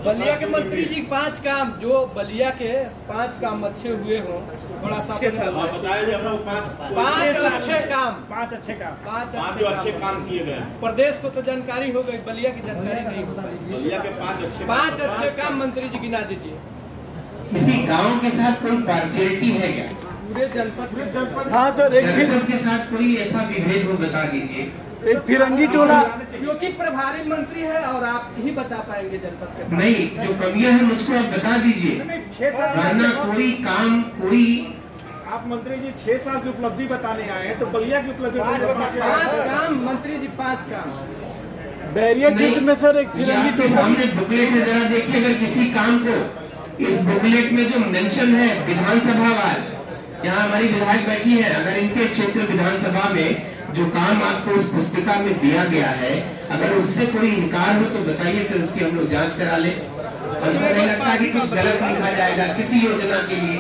बलिया के मंत्री जी 5 काम, जो बलिया के 5 काम अच्छे हुए हों, थोड़ा सा बताया 5 अच्छे काम, 5 अच्छे काम किए गए। प्रदेश को तो जानकारी हो गई, बलिया की जानकारी नहीं होती। बलिया के 5 अच्छे काम मंत्री जी गिना दीजिए। किसी गांव के साथ कोई पार्शियलिटी है क्या? पूरे जनपद में? हाँ सर, एक जनपद के साथ कोई ऐसा विभेद हो बता दीजिए। एक फिरंगी टोला, क्योंकि प्रभारी मंत्री है और आप ही बता पाएंगे जनपद के। नहीं, जो कमियां हैं मुझको आप बता दीजिए, वरना कोई काम कोई। आप मंत्री जी 6 साल की उपलब्धि बताने आए हैं, तो बलिया की उपलब्धि 5 काम मंत्री जी, 5 काम बैरिया क्षेत्र में सर एक फिरंगी आपके टोला। सामने बुकलेट में जरा देखिए, अगर किसी काम को इस बुकलेट में जो मेंशन है विधानसभा वाल, यहाँ हमारी विधायक बैठी है, अगर इनके क्षेत्र विधानसभा में जो काम आपको उस पुस्तिका में दिया गया है, अगर उससे कोई इनकार हो तो बताइए, फिर उसकी हम लोग जांच करा लें। हमको नहीं लगता कि कुछ गलत लिखा जाएगा किसी योजना के लिए।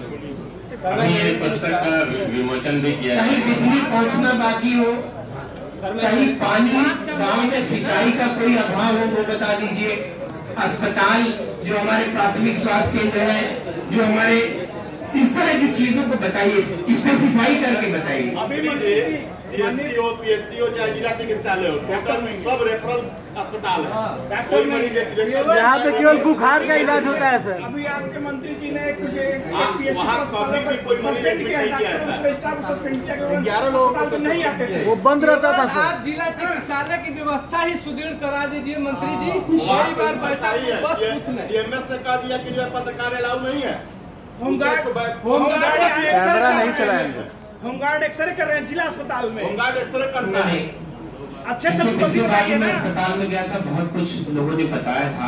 ये पुस्तक का विमोचन भी किया है। कहीं बिजली पहुंचना बाकी हो, कहीं पानी गांव में सिंचाई का कोई अभाव हो, वो बता दीजिए। अस्पताल, जो हमारे प्राथमिक स्वास्थ्य केंद्र है, जो हमारे इस तरह की चीजों को बताइए, स्पेसिफाई करके बताइए। सीएससी हो, पीएससी हो, चाहे जिला चिकित्सालय हो, टोटल सब रेफरल अस्पताल है। कोई मरीज एक्सीडेंट यहाँ पे केवल बुखार का इलाज होता है सर। अभी आपके मंत्री जी ने कुछ वहाँ कभी भी कोई मरीज एडमिट नहीं किया था। 11 लोगों को नहीं आते थे, वो बंद रहता था सर। आप जिला चिकित्सालय की व्यवस्था ही सुदृढ़ करा दीजिए मंत्री जी। कई बार बैठा बस कुछ नहीं। डीएमएस ने कह दिया कि जो पत्रकार अलाउ नहीं है। होमगार्ड नहीं चलाएंगे। होमगार्ड एक्सरे कर रहे हैं जिला अस्पताल में। होमगार्ड एक्सरे करता है। अच्छे से पिछली बार मैं अस्पताल में गया था, बहुत कुछ लोगों ने बताया था।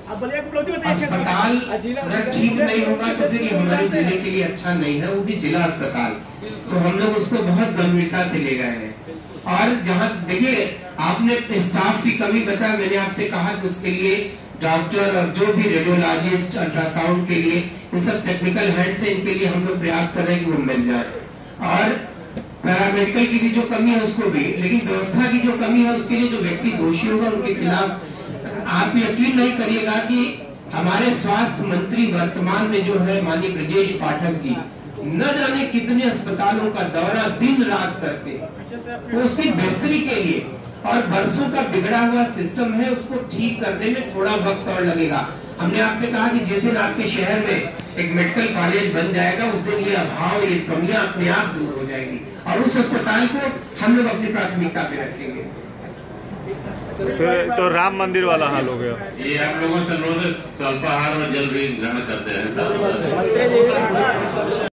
अस्पताल अगर ठीक नहीं होगा तो फिर ये हमारे जिले के लिए अच्छा नहीं है, वो भी जिला अस्पताल। तो हम लोग उसको बहुत गंभीरता से ले गए हैं। और जहाँ देखिए, आपने स्टाफ की कमी बताया, मैंने आपसे कहा कि उसके लिए डॉक्टर और जो भी रेडियोलॉजिस्ट, अल्ट्रासाउंड के लिए इन सब टेक्निकल हेड से, इनके लिए हम लोग प्रयास कर रहे हैं कि वो मिल जाए। और पैरामेडिकल की भी जो कमी है उसको भी, लेकिन व्यवस्था की जो कमी है उसके लिए जो व्यक्ति दोषी होगा उनके खिलाफ आप यकीन नहीं करिएगा कि हमारे स्वास्थ्य मंत्री वर्तमान में जो है माननीय ब्रजेश पाठक जी, न जाने कितने अस्पतालों का दौरा दिन रात करते हैं, तो उसकी बेहतरी के लिए। और बरसों का बिगड़ा हुआ सिस्टम है, उसको ठीक करने में थोड़ा वक्त और लगेगा। हमने आपसे कहा कि जिस दिन आपके शहर में एक मेडिकल कॉलेज बन जाएगा, उस दिन ये अभाव, ये कमियां अपने आप दूर हो जाएगी और उस अस्पताल को हम लोग अपनी प्राथमिकता पे रखेंगे। तो राम मंदिर वाला हाल हो गया। ये आप लोगों से अनुरोध है, स्वल्पाहार और जल भी ग्रहण करते हैं।